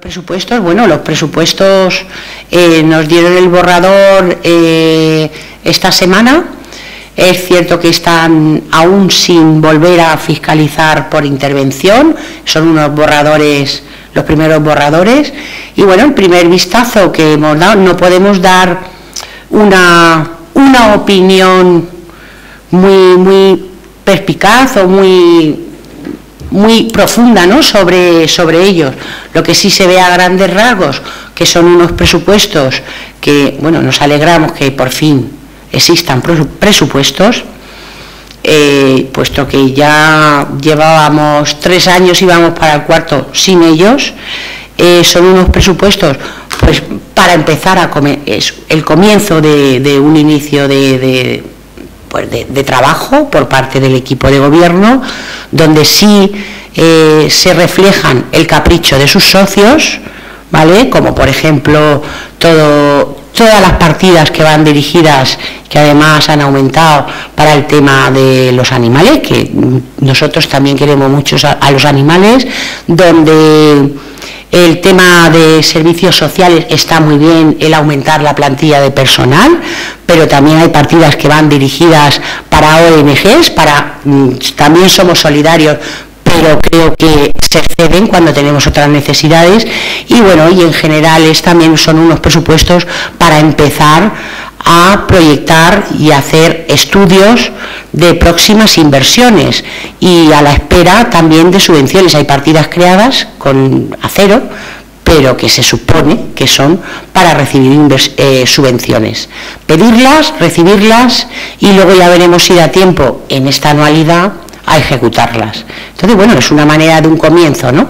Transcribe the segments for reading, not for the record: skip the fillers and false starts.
Presupuestos, bueno, los presupuestos nos dieron el borrador esta semana. Es cierto que están aún sin volver a fiscalizar por intervención, son unos borradores, los primeros borradores, y bueno, el primer vistazo que hemos dado, no podemos dar una opinión muy perspicaz o muy profunda, ¿no?, sobre ellos. Lo que sí se ve a grandes rasgos, que son unos presupuestos que, bueno, nos alegramos que por fin existan presupuestos, puesto que ya llevábamos 3 años y vamos para el cuarto sin ellos. Son unos presupuestos, pues, para empezar es el comienzo de un inicio de trabajo por parte del equipo de gobierno, donde sí se reflejan el capricho de sus socios, ¿vale? Como por ejemplo todas las partidas que van dirigidas, que además han aumentado para el tema de los animales, que nosotros también queremos mucho a los animales, donde el tema de servicios sociales está muy bien, el aumentar la plantilla de personal, pero también hay partidas que van dirigidas para ONGs, también somos solidarios, pero creo que se exceden cuando tenemos otras necesidades, y bueno, y en general también son unos presupuestos para empezar a proyectar y hacer estudios de próximas inversiones, y a la espera también de subvenciones. Hay partidas creadas a cero, pero que se supone que son para recibir subvenciones. Pedirlas, recibirlas, y luego ya veremos si da tiempo en esta anualidad a ejecutarlas. Entonces, bueno, es una manera de un comienzo, ¿no?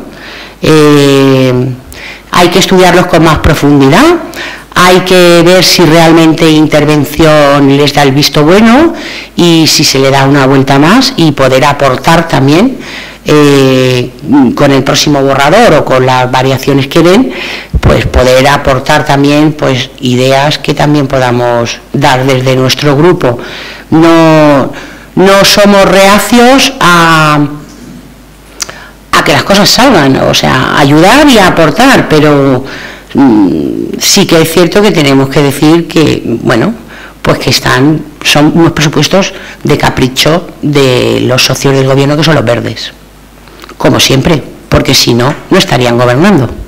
Hay que estudiarlos con más profundidad, hay que ver si realmente intervención les da el visto bueno y si se le da una vuelta más, y poder aportar también con el próximo borrador o con las variaciones que den, pues poder aportar también pues ideas que también podamos dar desde nuestro grupo. No somos reacios a que las cosas salgan, o sea, ayudar y aportar, pero sí que es cierto que tenemos que decir que, bueno, pues que son unos presupuestos de capricho de los socios del gobierno, que son los verdes, como siempre, porque si no, no estarían gobernando.